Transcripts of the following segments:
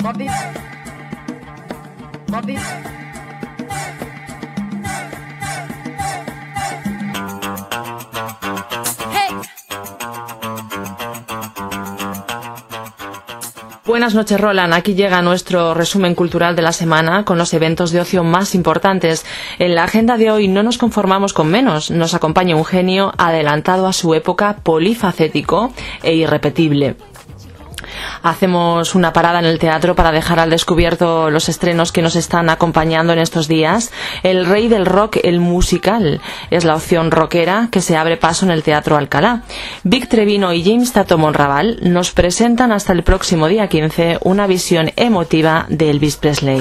Buenas noches, Roland. Aquí llega nuestro resumen cultural de la semana con los eventos de ocio más importantes. En la agenda de hoy no nos conformamos con menos. Nos acompaña un genio adelantado a su época, polifacético e irrepetible. Hacemos una parada en el teatro para dejar al descubierto los estrenos que nos están acompañando en estos días. El rey del rock, el musical, es la opción rockera que se abre paso en el Teatro Alcalá. Vic Trevino y James Tato Monraval nos presentan hasta el próximo día 15 una visión emotiva de Elvis Presley.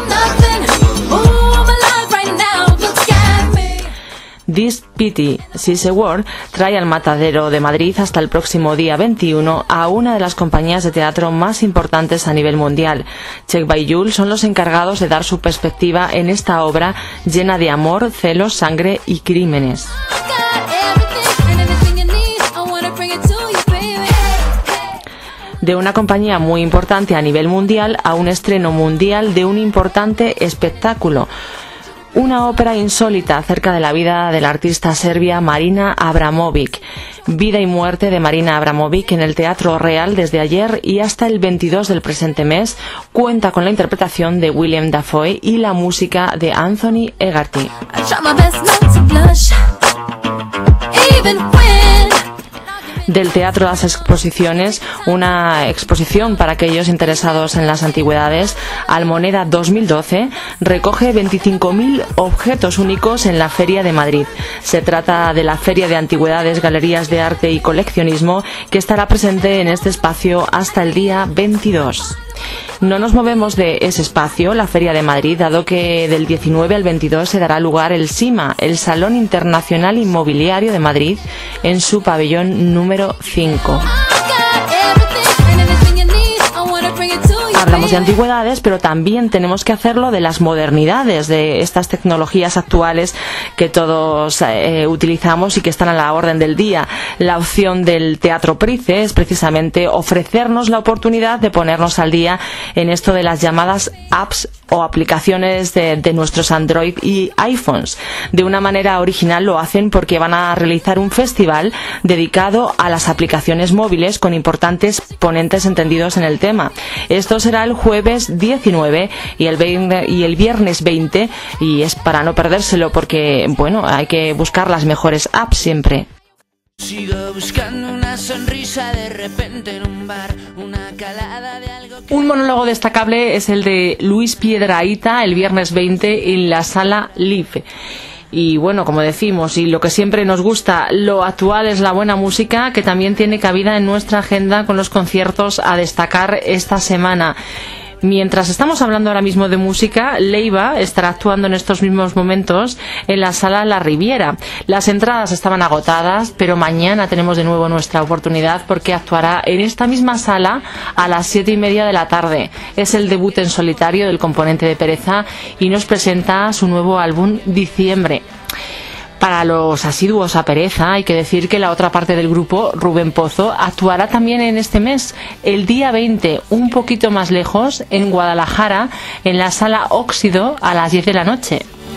This Pity She's a Word trae al Matadero de Madrid hasta el próximo día 21 a una de las compañías de teatro más importantes a nivel mundial. Check by Jules son los encargados de dar su perspectiva en esta obra llena de amor, celos, sangre y crímenes. De una compañía muy importante a nivel mundial a un estreno mundial de un importante espectáculo. Una ópera insólita acerca de la vida de la artista serbia Marina Abramovic. Vida y muerte de Marina Abramovic en el Teatro Real desde ayer y hasta el 22 del presente mes. Cuenta con la interpretación de William Dafoe y la música de Anthony Egarty. Del Teatro de las Exposiciones, una exposición para aquellos interesados en las antigüedades. Almoneda 2012 recoge 25.000 objetos únicos en la Feria de Madrid. Se trata de la Feria de Antigüedades, Galerías de Arte y Coleccionismo que estará presente en este espacio hasta el día 22. No nos movemos de ese espacio, la Feria de Madrid, dado que del 19 al 22 se dará lugar el SIMA, el Salón Internacional Inmobiliario de Madrid, en su pabellón número 5. Hablamos de antigüedades, pero también tenemos que hacerlo de las modernidades, de estas tecnologías actuales que todos utilizamos y que están a la orden del día. La opción del Teatro Price es precisamente ofrecernos la oportunidad de ponernos al día en esto de las llamadas apps o aplicaciones de nuestros Android y iPhones. De una manera original lo hacen porque van a realizar un festival dedicado a las aplicaciones móviles con importantes ponentes entendidos en el tema. Esto será el jueves 19 y el viernes 20, y es para no perdérselo porque, bueno, hay que buscar las mejores apps siempre. Sigo buscando una sonrisa de repente en un bar, una calada de algo que... Un monólogo destacable es el de Luis Piedrahita el viernes 20 en la Sala Live. Y bueno, como decimos, y lo que siempre nos gusta, lo actual es la buena música, que también tiene cabida en nuestra agenda con los conciertos a destacar esta semana. Mientras estamos hablando ahora mismo de música, Leiva estará actuando en estos mismos momentos en la Sala La Riviera. Las entradas estaban agotadas, pero mañana tenemos de nuevo nuestra oportunidad porque actuará en esta misma sala a las 7:30 de la tarde. Es el debut en solitario del componente de Pereza y nos presenta su nuevo álbum Diciembre. Para los asiduos a Pereza hay que decir que la otra parte del grupo, Rubén Pozo, actuará también en este mes, el día 20, un poquito más lejos, en Guadalajara, en la Sala Óxido a las 10 de la noche.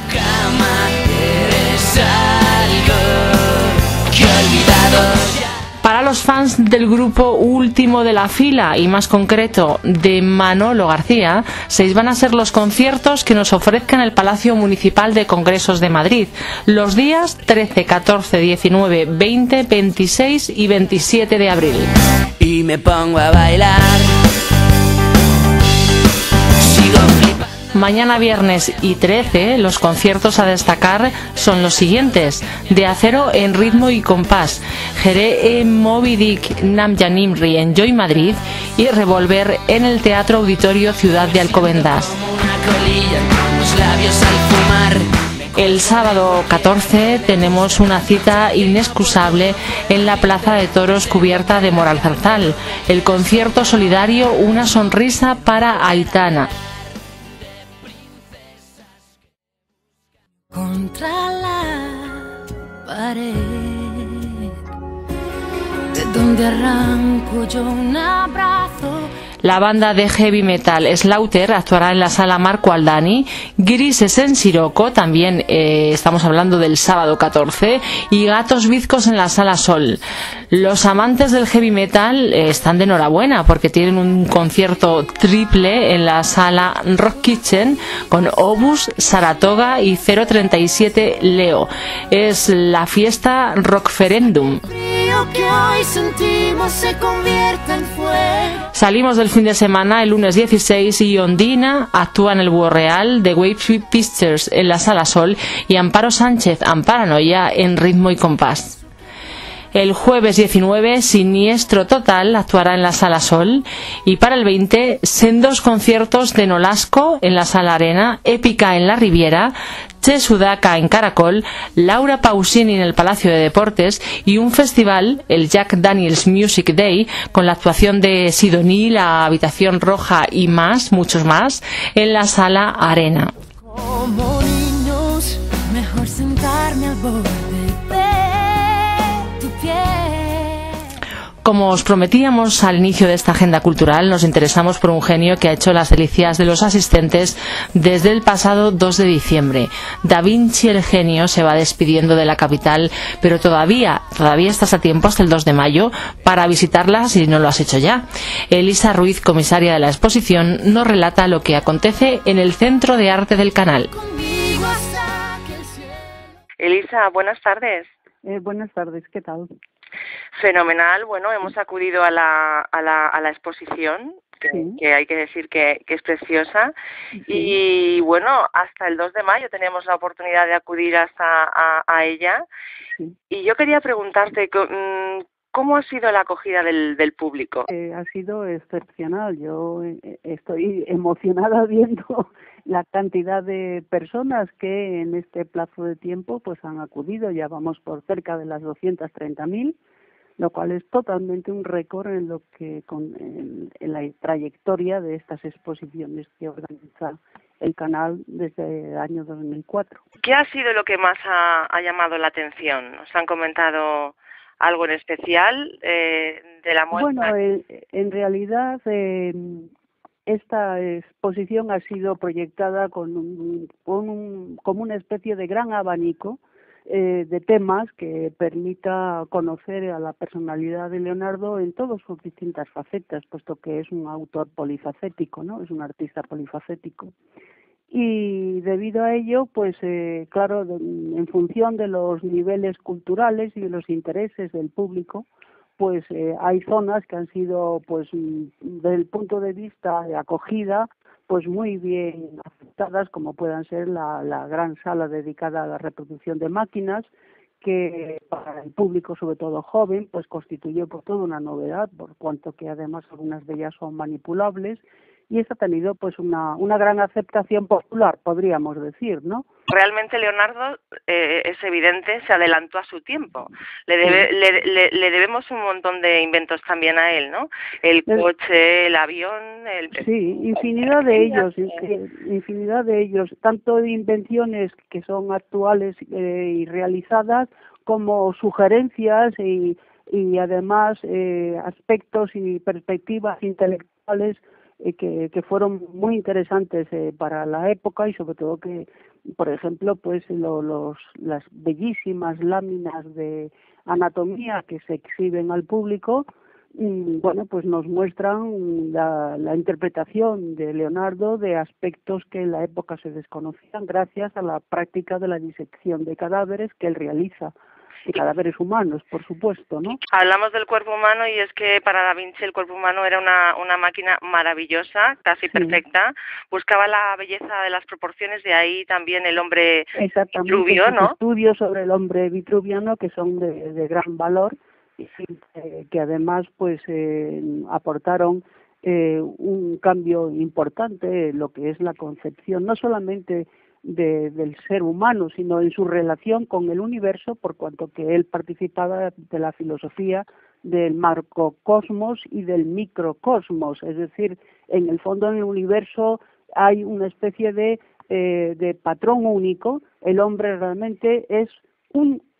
Para los fans del grupo Último de la Fila y más concreto de Manolo García, 6 van a ser los conciertos que nos ofrezcan el Palacio Municipal de Congresos de Madrid los días 13, 14, 19, 20, 26 y 27 de abril. Y me pongo a bailar. Mañana viernes y 13 los conciertos a destacar son los siguientes: De Acero en Ritmo y Compás, Jeré en Moby Dick, Namja Nimri en Joy Madrid y Revolver en el Teatro Auditorio Ciudad de Alcobendas. El sábado 14 tenemos una cita inexcusable en la Plaza de Toros cubierta de Moral Zarzal, el concierto solidario Una sonrisa para Aitana. Contra la pared, de donde arranco yo un abrazo. La banda de heavy metal Slaughter actuará en la sala Marco Aldani, Grises en Siroco, también estamos hablando del sábado 14, y Gatos Bizcos en la sala Sol. Los amantes del heavy metal están de enhorabuena porque tienen un concierto triple en la sala Rock Kitchen con Obus, Saratoga y 037 Leo. Es la fiesta Rockferendum. Salimos del fin de semana el lunes 16 y Ondina actúa en el Búho Real, The Wave Pictures en la Sala Sol y Amparo Sánchez, Amparanoia en Ritmo y Compás. El jueves 19, Siniestro Total actuará en la Sala Sol y para el 20, sendos conciertos de Nolasco en la Sala Arena, Épica en la Riviera, Che Sudaca en Caracol, Laura Pausini en el Palacio de Deportes y un festival, el Jack Daniels Music Day, con la actuación de Sidoní, La Habitación Roja y más, muchos más, en la Sala Arena. Como niños, mejor sentarme al borde de tu piel. Como os prometíamos al inicio de esta agenda cultural, nos interesamos por un genio que ha hecho las delicias de los asistentes desde el pasado 2 de diciembre. Da Vinci el genio se va despidiendo de la capital, pero todavía estás a tiempo hasta el 2 de mayo para visitarla si no lo has hecho ya. Elisa Ruiz, comisaria de la exposición, nos relata lo que acontece en el Centro de Arte del Canal. Elisa, buenas tardes. Buenas tardes, ¿qué tal? Fenomenal. Bueno, hemos acudido a la exposición, que hay que decir que es preciosa. Sí. Y bueno, hasta el 2 de mayo tenemos la oportunidad de acudir a ella. Sí. Y yo quería preguntarte, ¿cómo ha sido la acogida del público? Ha sido excepcional. Yo estoy emocionada viendo la cantidad de personas que en este plazo de tiempo pues han acudido. Ya vamos por cerca de las 230.000, lo cual es totalmente un récord en lo que en la trayectoria de estas exposiciones que organiza el canal desde el año 2004. ¿Qué ha sido lo que más ha llamado la atención? ¿Os han comentado algo en especial de la muestra? Bueno, en realidad esta exposición ha sido proyectada como una especie de gran abanico de temas que permita conocer a la personalidad de Leonardo en todas sus distintas facetas, puesto que es un autor polifacético, ¿no? Es un artista polifacético. Y debido a ello, pues claro, en función de los niveles culturales y de los intereses del público, pues hay zonas que han sido, pues desde el punto de vista de acogida, pues muy bien aceptadas, como puedan ser la gran sala dedicada a la reproducción de máquinas, que para el público, sobre todo joven, pues constituyó pues toda una novedad, por cuanto que además algunas de ellas son manipulables, y esto ha tenido pues una gran aceptación popular, podríamos decir, ¿no? Realmente Leonardo, es evidente, se adelantó a su tiempo. Le debemos un montón de inventos también a él, ¿no? El coche, el avión... Sí, infinidad de ellos, tanto de invenciones que son actuales y realizadas, como sugerencias y además aspectos y perspectivas intelectuales que fueron muy interesantes para la época, y sobre todo que, por ejemplo, pues las bellísimas láminas de anatomía que se exhiben al público, bueno, pues nos muestran la interpretación de Leonardo de aspectos que en la época se desconocían gracias a la práctica de la disección de cadáveres que él realiza. Y cadáveres humanos, por supuesto, ¿no? Hablamos del cuerpo humano y es que para Da Vinci el cuerpo humano era una máquina maravillosa, casi perfecta. Buscaba la belleza de las proporciones, de ahí también el hombre vitruvio, ¿no? Estudios sobre el hombre vitruviano que son de gran valor y que además pues aportaron un cambio importante en lo que es la concepción, no solamente del ser humano, sino en su relación con el universo, por cuanto que él participaba de la filosofía del macrocosmos y del microcosmos, es decir, en el fondo en el universo hay una especie de patrón único. El hombre realmente es un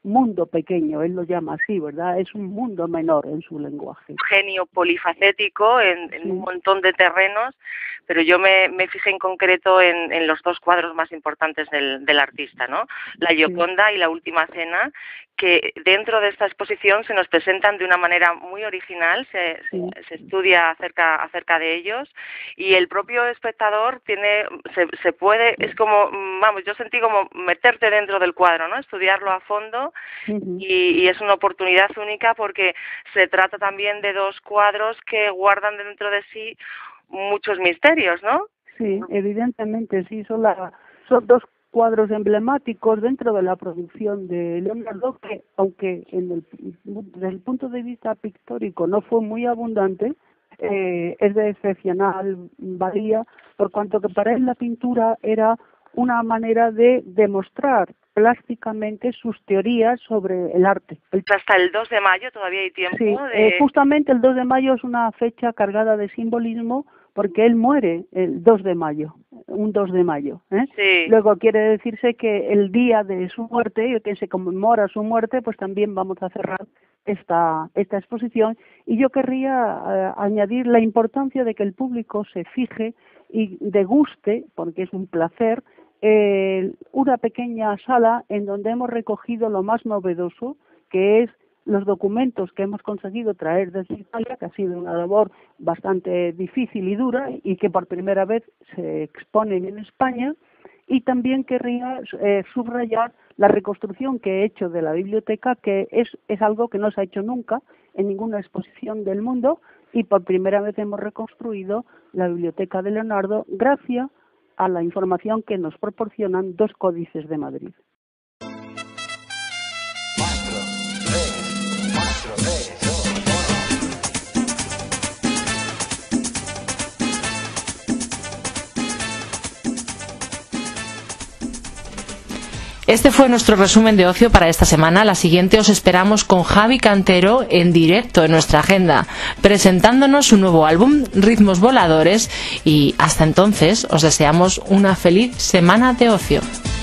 mundo pequeño, él lo llama así, ¿verdad? Es un mundo menor en su lenguaje. Genio polifacético en un montón de terrenos, pero yo me fijé en concreto en los dos cuadros más importantes del artista, ¿no? La Gioconda y La Última Cena, que dentro de esta exposición se nos presentan de una manera muy original, se estudia acerca de ellos, y el propio espectador se puede, es como, vamos, yo sentí como meterte dentro del cuadro, ¿no? Estudiarlo a fondo, y es una oportunidad única porque se trata también de dos cuadros que guardan dentro de sí muchos misterios, ¿no? Sí, evidentemente, sí, son dos cuadros emblemáticos dentro de la producción de Leonardo, que aunque desde el punto de vista pictórico no fue muy abundante, es de excepcional valía, por cuanto que para él la pintura era una manera de demostrar plásticamente sus teorías sobre el arte. Hasta el 2 de mayo todavía hay tiempo. Sí, justamente el 2 de mayo es una fecha cargada de simbolismo porque él muere el 2 de mayo, un 2 de mayo. Sí. Luego quiere decirse que el día de su muerte, que se conmemora su muerte, pues también vamos a cerrar esta exposición. Y yo querría añadir la importancia de que el público se fije y deguste, porque es un placer, una pequeña sala en donde hemos recogido lo más novedoso, que es los documentos que hemos conseguido traer desde Italia, que ha sido una labor bastante difícil y dura y que por primera vez se exponen en España. Y también querría subrayar la reconstrucción que he hecho de la biblioteca, que es algo que no se ha hecho nunca en ninguna exposición del mundo, y por primera vez hemos reconstruido la biblioteca de Leonardo gracias a la información que nos proporcionan dos códices de Madrid. Este fue nuestro resumen de ocio para esta semana. La siguiente os esperamos con Javi Cantero en directo en nuestra agenda, presentándonos su nuevo álbum, Ritmos Voladores, y hasta entonces os deseamos una feliz semana de ocio.